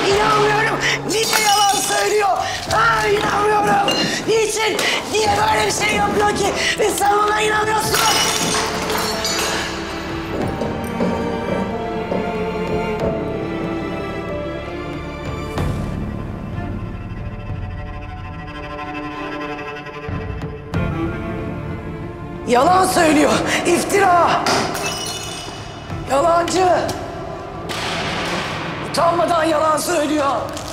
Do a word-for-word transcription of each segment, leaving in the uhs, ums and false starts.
İnanmıyorum. Niye yalan söylüyor? Ha, inanmıyorum. Niçin? Niye böyle bir şey yapıyor ki? Ve sen ona inanıyorsun. Yalan söylüyor. İftira. Yalancı. Utanmadan yalan söylüyor.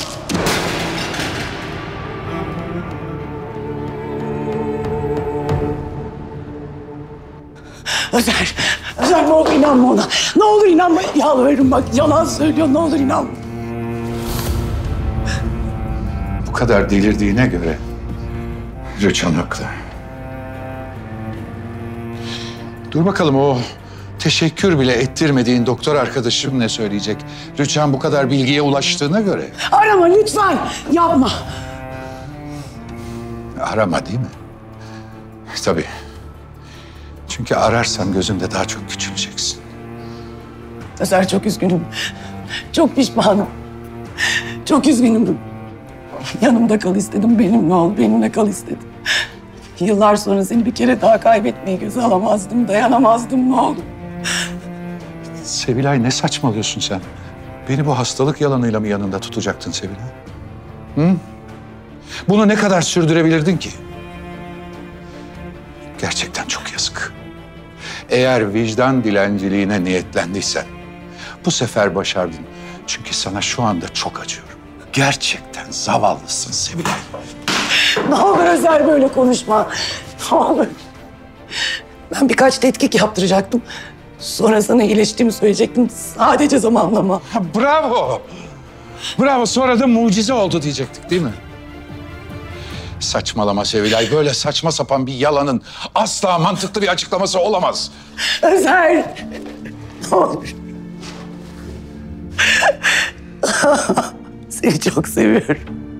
Özer, Özer ne olur inanma ona. Ne olur inanma. Yalvarırım bak yalan söylüyor. Ne olur inanma. Bu kadar delirdiğine göre Rüçhan haklı. Dur bakalım o teşekkür bile ettirmediğin doktor arkadaşım ne söyleyecek? Rüçhan bu kadar bilgiye ulaştığına göre. Arama lütfen. Yapma. Arama değil mi? Tabii. Çünkü ararsam gözümde daha çok küçüleceksin. Özer çok üzgünüm. Çok pişmanım. Çok üzgünüm. Yanımda kal istedim. Benimle ol. Benimle kal istedim. Yıllar sonra seni bir kere daha kaybetmeyi göze alamazdım. Dayanamazdım ne olur. Sevilay ne saçmalıyorsun sen? Beni bu hastalık yalanıyla mı yanında tutacaktın Sevilay? Hı? Bunu ne kadar sürdürebilirdin ki? Gerçekten çok yazık. Eğer vicdan dilenciliğine niyetlendiysen bu sefer başardın. Çünkü sana şu anda çok acıyorum. Gerçekten zavallısın Sevilay. Ne olur Özer böyle konuşma. Ne olur. Ben birkaç tetkik yaptıracaktım. Sonra sana iyileştiğimi söyleyecektim. Sadece zamanlama. Bravo. Bravo. Sonra da mucize oldu diyecektik değil mi? Saçmalama Sevilay. Böyle saçma sapan bir yalanın asla mantıklı bir açıklaması olamaz. Özer. Ne olur. Seni çok seviyorum.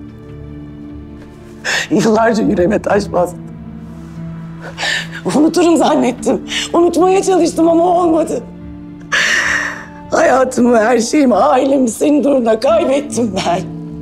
Yıllarca yüreğime taş bastı. Unuturum zannettim. Unutmaya çalıştım ama olmadı. Hayatımı, her şeyimi, ailemi senin uğruna kaybettim ben.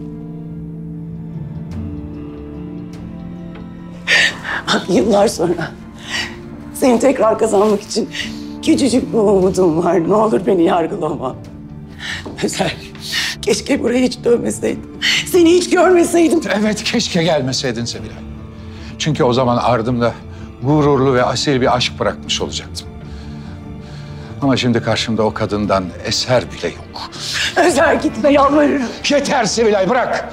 Bak yıllar sonra seni tekrar kazanmak için küçücük bir umudum var. Ne olur beni yargılama. Özer, keşke buraya hiç dönmeseydim. Seni hiç görmeseydim. Evet, keşke gelmeseydin Sevilay. Çünkü o zaman ardımda gururlu ve asil bir aşk bırakmış olacaktım. Ama şimdi karşımda o kadından eser bile yok. Özer gitme yalvarırım. Yeter Sevilay, bırak.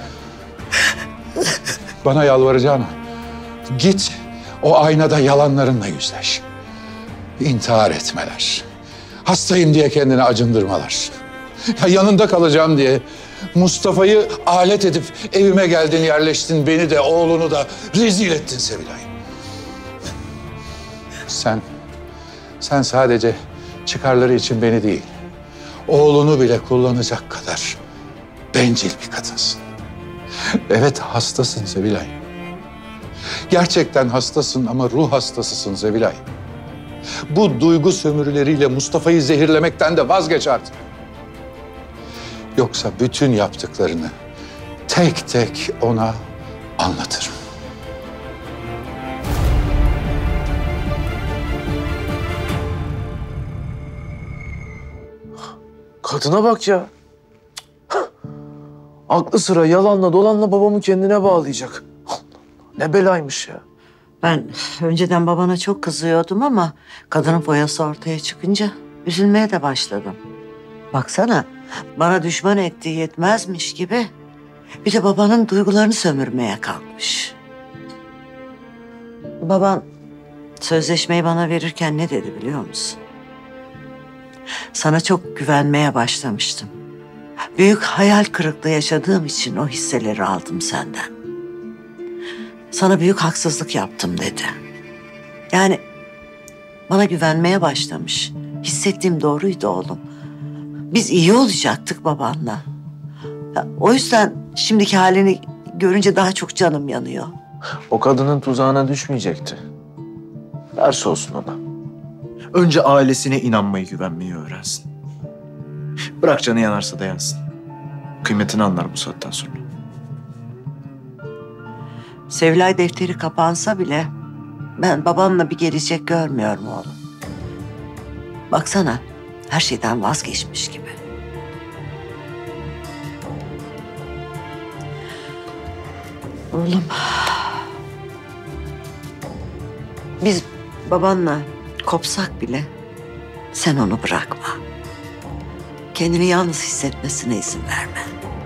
Bana yalvaracağına git o aynada yalanlarınla yüzleş. İntihar etmeler. Hastayım diye kendini acındırmalar. Ya yanında kalacağım diye Mustafa'yı alet edip evime geldin, yerleştin. Beni de oğlunu da rezil ettin Sevilay. Sen, sen sadece çıkarları için beni değil, oğlunu bile kullanacak kadar bencil bir kadınsın. Evet, hastasın Sevilay. Gerçekten hastasın ama ruh hastasısın Sevilay. Bu duygu sömürüleriyle Mustafa'yı zehirlemekten de vazgeç artık. Yoksa bütün yaptıklarını tek tek ona anlatırım. Kadına bak ya. Aklı sıra yalanla dolanla babamı kendine bağlayacak. Ne belaymış ya. Ben önceden babana çok kızıyordum ama kadının boyası ortaya çıkınca üzülmeye de başladım. Baksana, bana düşman ettiği yetmezmiş gibi bir de babanın duygularını sömürmeye kalkmış. Baban sözleşmeyi bana verirken ne dedi biliyor musun? Sana çok güvenmeye başlamıştım. Büyük hayal kırıklığı yaşadığım için o hisseleri aldım senden. Sana büyük haksızlık yaptım dedi. Yani bana güvenmeye başlamış. Hissettiğim doğruydu oğlum. Biz iyi olacaktık babanla. Ya, o yüzden şimdiki halini görünce daha çok canım yanıyor. O kadının tuzağına düşmeyecekti. Ders olsun ona. Önce ailesine inanmayı, güvenmeyi öğrensin. Bırak canı yanarsa da yansın. Kıymetini anlar bu saatten sonra. Sevilay defteri kapansa bile ben babanla bir gelecek görmüyorum oğlum. Baksana, her şeyden vazgeçmiş gibi. Oğlum, biz babanla kopsak bile sen onu bırakma. Kendini yalnız hissetmesine izin verme.